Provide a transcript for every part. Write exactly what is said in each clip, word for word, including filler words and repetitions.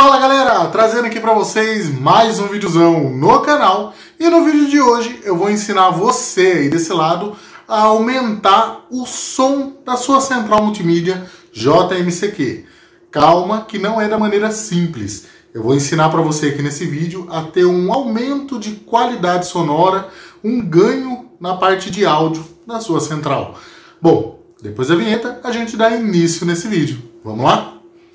Fala galera, trazendo aqui pra vocês mais um videozão no canal. E no vídeo de hoje eu vou ensinar você aí desse lado a aumentar o som da sua central multimídia J M C Q. Calma que não é da maneira simples. Eu vou ensinar para você aqui nesse vídeo a ter um aumento de qualidade sonora, um ganho na parte de áudio da sua central. Bom, depois da vinheta a gente dá início nesse vídeo. Vamos lá?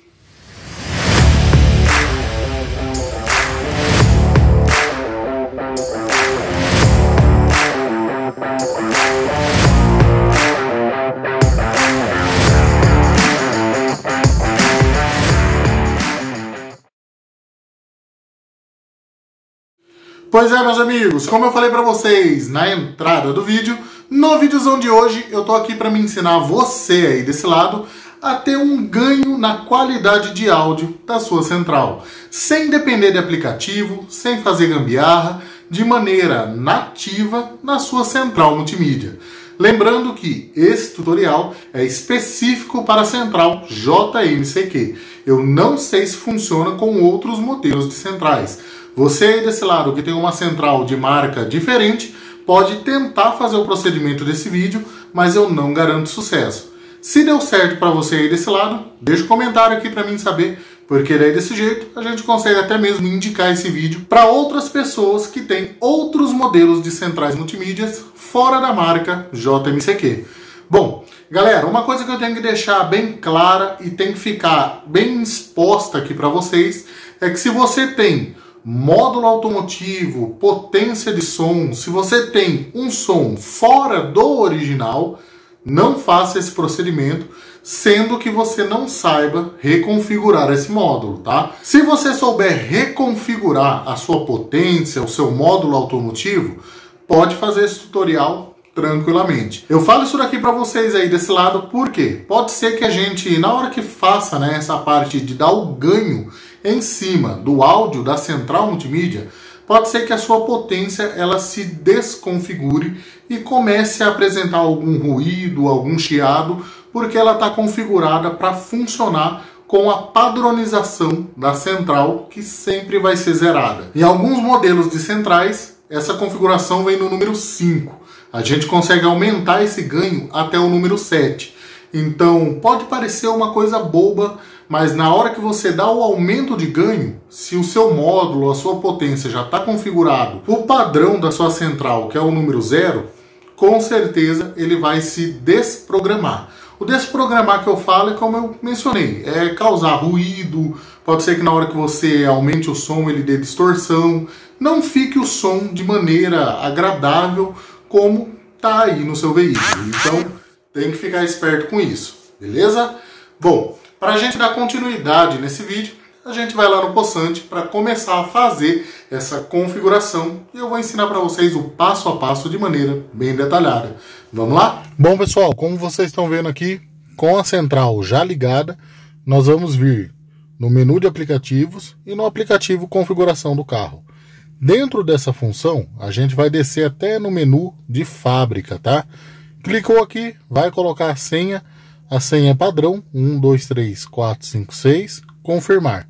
Pois é, meus amigos, como eu falei pra vocês na entrada do vídeo, no videozão de hoje eu tô aqui pra me ensinar você aí desse lado a ter um ganho na qualidade de áudio da sua central, sem depender de aplicativo, sem fazer gambiarra, de maneira nativa na sua central multimídia. Lembrando que esse tutorial é específico para a central J M C Q. Eu não sei se funciona com outros modelos de centrais. Você aí desse lado que tem uma central de marca diferente, pode tentar fazer o procedimento desse vídeo, mas eu não garanto sucesso. Se deu certo para você aí desse lado, deixa um comentário aqui para mim saber, porque daí desse jeito a gente consegue até mesmo indicar esse vídeo para outras pessoas que têm outros modelos de centrais multimídias fora da marca J M C Q. Bom, galera, uma coisa que eu tenho que deixar bem clara e tem que ficar bem exposta aqui para vocês é que se você tem módulo automotivo, potência de som, se você tem um som fora do original, não faça esse procedimento, sendo que você não saiba reconfigurar esse módulo, tá? Se você souber reconfigurar a sua potência, o seu módulo automotivo, pode fazer esse tutorial tranquilamente. Eu falo isso daqui para vocês aí desse lado porque pode ser que a gente, na hora que faça, né, essa parte de dar o ganho em cima do áudio da central multimídia, pode ser que a sua potência ela se desconfigure e comece a apresentar algum ruído, algum chiado, porque ela está configurada para funcionar com a padronização da central, que sempre vai ser zerada. Em alguns modelos de centrais, essa configuração vem no número cinco. A gente consegue aumentar esse ganho até o número sete. Então, pode parecer uma coisa boba, mas na hora que você dá o aumento de ganho, se o seu módulo, a sua potência já está configurado, o padrão da sua central, que é o número zero, com certeza ele vai se desprogramar. O desprogramar que eu falo é como eu mencionei, é causar ruído, pode ser que na hora que você aumente o som ele dê distorção, não fique o som de maneira agradável como tá aí no seu veículo. Então tem que ficar esperto com isso, beleza? Bom, para a gente dar continuidade nesse vídeo, a gente vai lá no Poçante para começar a fazer essa configuração e eu vou ensinar para vocês o passo a passo de maneira bem detalhada. Vamos lá? Bom pessoal, como vocês estão vendo aqui, com a central já ligada, nós vamos vir no menu de aplicativos e no aplicativo configuração do carro. Dentro dessa função, a gente vai descer até no menu de fábrica, tá? Clicou aqui, vai colocar a senha, a senha é padrão, um, dois, três, quatro, cinco, seis, confirmar.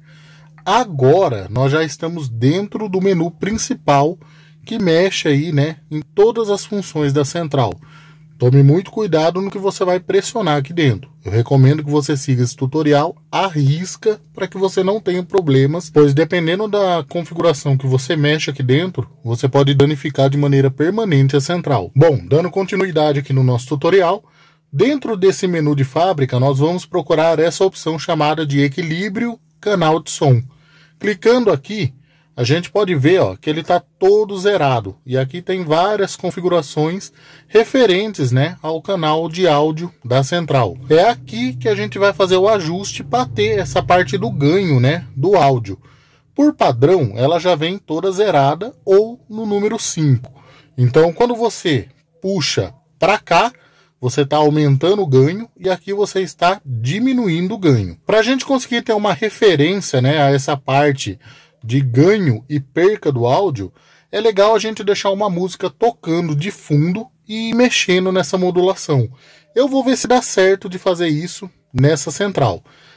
Agora, nós já estamos dentro do menu principal, que mexe aí, né, em todas as funções da central. Tome muito cuidado no que você vai pressionar aqui dentro. Eu recomendo que você siga esse tutorial à risca para que você não tenha problemas, pois dependendo da configuração que você mexe aqui dentro, você pode danificar de maneira permanente a central. Bom, dando continuidade aqui no nosso tutorial, dentro desse menu de fábrica nós vamos procurar essa opção chamada de equilíbrio canal de som. Clicando aqui, a gente pode ver ó, que ele está todo zerado. E aqui tem várias configurações referentes, né, ao canal de áudio da central. É aqui que a gente vai fazer o ajuste para ter essa parte do ganho, né, do áudio. Por padrão, ela já vem toda zerada ou no número cinco. Então, quando você puxa para cá, você está aumentando o ganho e aqui você está diminuindo o ganho. Para a gente conseguir ter uma referência, né, a essa parte de ganho e perca do áudio, é legal a gente deixar uma música tocando de fundo e ir mexendo nessa modulação. Eu vou ver se dá certo de fazer isso nessa central.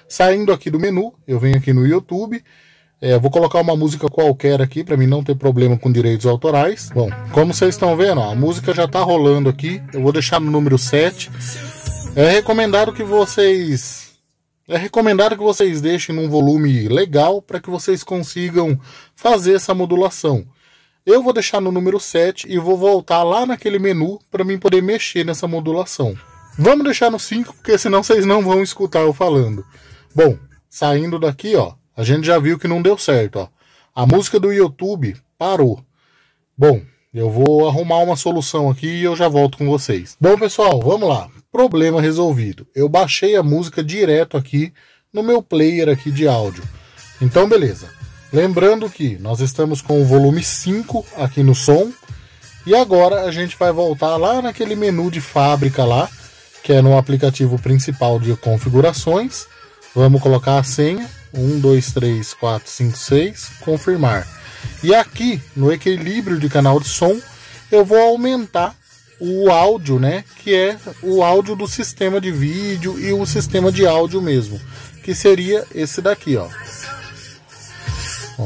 Saindo aqui do menu, eu venho aqui no YouTube. É, vou colocar uma música qualquer aqui para mim não ter problema com direitos autorais. Bom, como vocês estão vendo, ó, a música já está rolando aqui. Eu vou deixar no número sete. É recomendado que vocês é recomendado que vocês deixem num volume legal para que vocês consigam fazer essa modulação. Eu vou deixar no número sete e vou voltar lá naquele menu para mim poder mexer nessa modulação. Vamos deixar no cinco, porque senão vocês não vão escutar eu falando. Bom, saindo daqui, ó, a gente já viu que não deu certo, ó. A música do YouTube parou. Bom, eu vou arrumar uma solução aqui e eu já volto com vocês. Bom, pessoal, vamos lá. Problema resolvido. Eu baixei a música direto aqui no meu player aqui de áudio. Então, beleza. Lembrando que nós estamos com o volume cinco aqui no som. E agora a gente vai voltar lá naquele menu de fábrica lá, que é no aplicativo principal de configurações. Vamos colocar a senha. um, dois, três, quatro, cinco, seis. Confirmar. E aqui no equilíbrio de canal de som, eu vou aumentar o áudio, né? Que é o áudio do sistema de vídeo e o sistema de áudio mesmo. Que seria esse daqui, ó. Ó.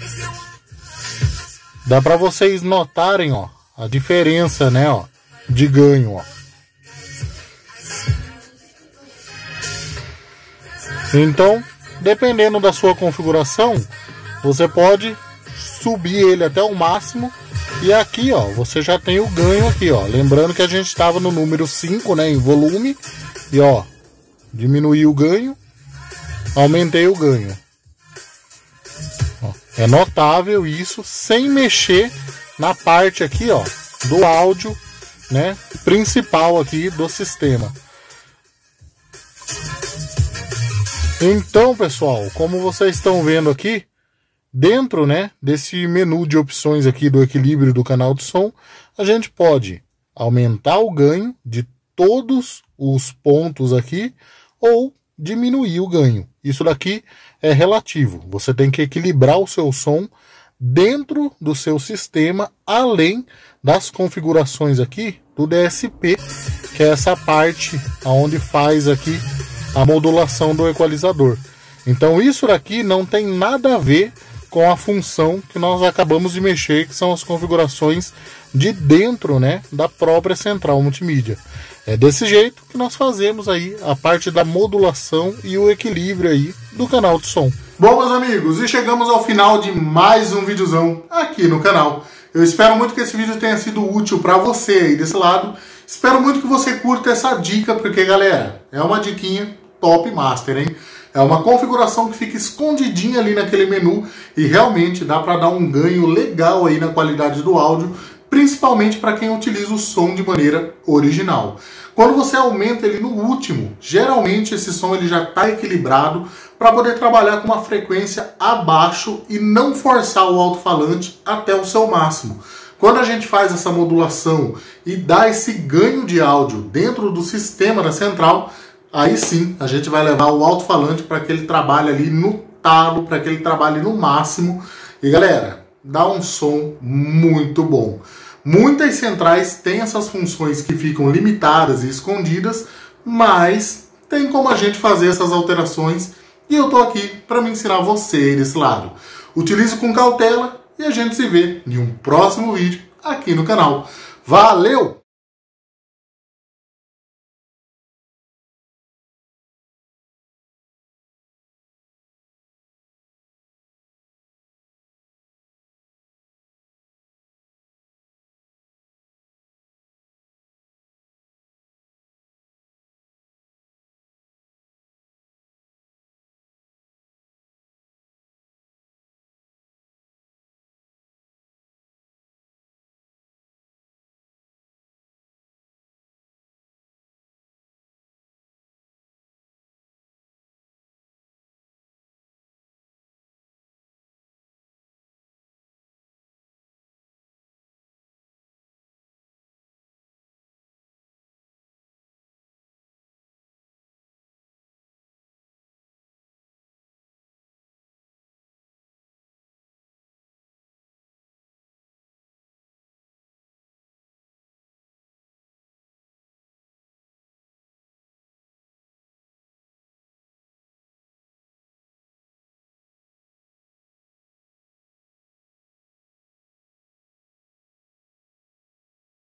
Dá para vocês notarem, ó, a diferença, né, ó, de ganho, ó. Então, dependendo da sua configuração, você pode subir ele até o máximo. E aqui, ó, você já tem o ganho aqui, ó. Lembrando que a gente estava no número cinco, né, em volume. E, ó, diminuí o ganho, aumentei o ganho. Ó, é notável isso, sem mexer na parte aqui, ó, do áudio, né, principal aqui do sistema. Então, pessoal, como vocês estão vendo aqui, dentro, né, desse menu de opções aqui do equilíbrio do canal de som, a gente pode aumentar o ganho de todos os pontos aqui ou diminuir o ganho. Isso daqui é relativo. Você tem que equilibrar o seu som dentro do seu sistema, além das configurações aqui do D S P, que é essa parte onde faz aqui a modulação do equalizador. Então isso daqui não tem nada a ver com a função que nós acabamos de mexer, que são as configurações de dentro, né, da própria central multimídia. É desse jeito que nós fazemos aí a parte da modulação e o equilíbrio aí do canal de som. Bom, meus amigos, e chegamos ao final de mais um videozão aqui no canal. Eu espero muito que esse vídeo tenha sido útil para você aí desse lado. Espero muito que você curta essa dica, porque, galera, é uma diquinha top master, hein? É uma configuração que fica escondidinha ali naquele menu e realmente dá para dar um ganho legal aí na qualidade do áudio, principalmente para quem utiliza o som de maneira original. Quando você aumenta ele no último, geralmente esse som ele já está equilibrado para poder trabalhar com uma frequência abaixo e não forçar o alto-falante até o seu máximo. Quando a gente faz essa modulação e dá esse ganho de áudio dentro do sistema da central, aí sim, a gente vai levar o alto-falante para que ele trabalhe ali no talo, para que ele trabalhe no máximo. E galera, dá um som muito bom. Muitas centrais têm essas funções que ficam limitadas e escondidas, mas tem como a gente fazer essas alterações e eu tô aqui para me ensinar você aí desse lado. Utilize com cautela e a gente se vê em um próximo vídeo aqui no canal. Valeu!